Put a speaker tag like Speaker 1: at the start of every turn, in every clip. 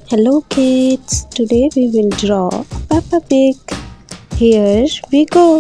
Speaker 1: Hello kids, today we will draw a Peppa Pig. Here we go.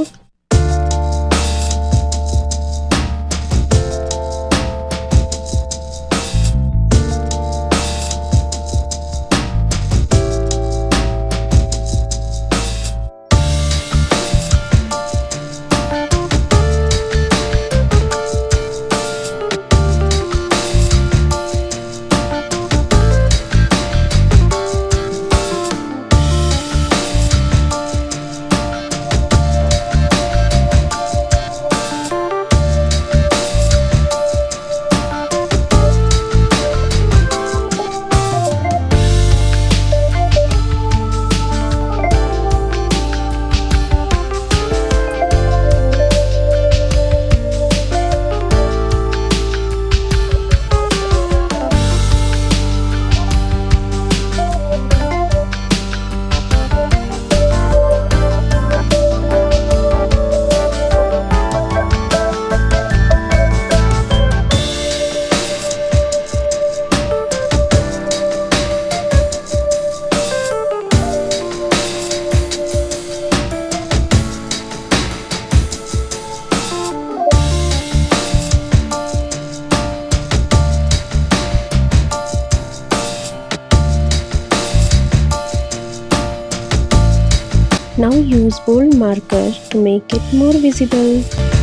Speaker 1: Now use bold marker to make it more visible.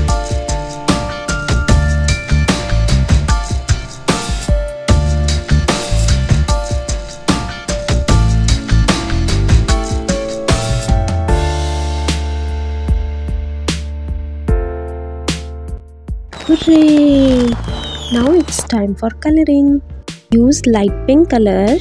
Speaker 1: Hooray! Now it's time for coloring. Use light pink color.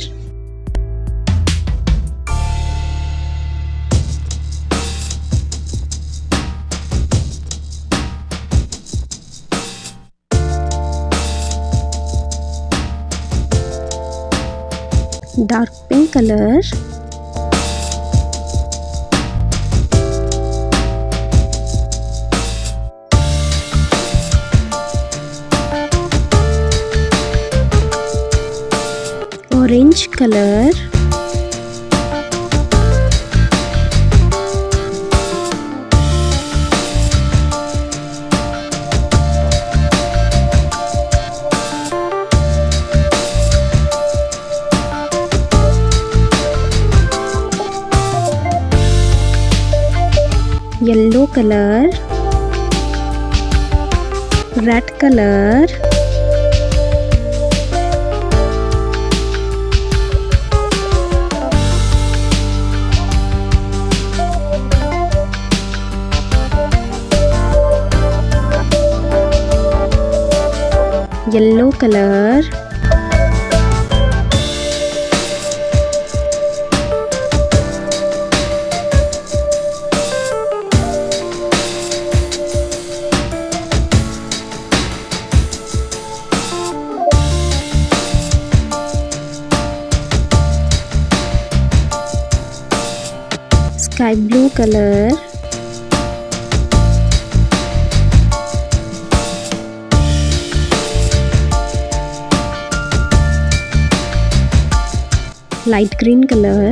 Speaker 1: Dark pink color, orange color, yellow color, red color, yellow color, sky blue color, light green color,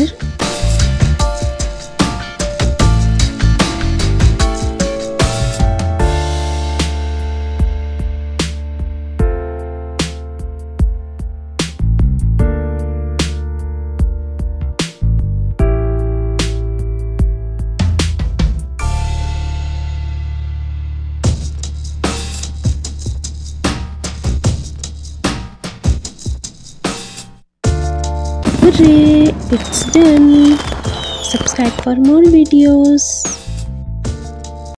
Speaker 1: hooray! It's done. Subscribe for more videos.